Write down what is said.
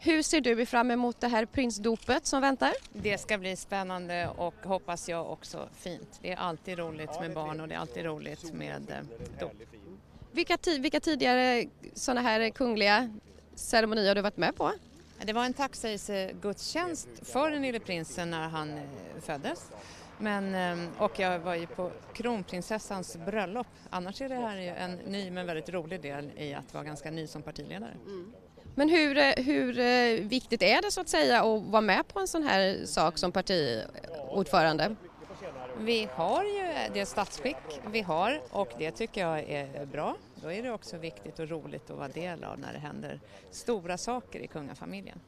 Hur ser du fram emot det här prinsdopet som väntar? Det ska bli spännande och hoppas jag också fint. Det är alltid roligt med barn och det är alltid roligt med dop. Vilka tidigare sådana här kungliga ceremonier har du varit med på? Det var en tacksägelsegudstjänst för den lille prinsen när han föddes. Och jag var ju på kronprinsessans bröllop. Annars är det här ju en ny men väldigt rolig del i att vara ganska ny som partiledare. Men hur viktigt är det så att säga att vara med på en sån här sak som partiordförande? Vi har ju det statsskick vi har och det tycker jag är bra. Då är det också viktigt och roligt att vara del av när det händer stora saker i kungafamiljen.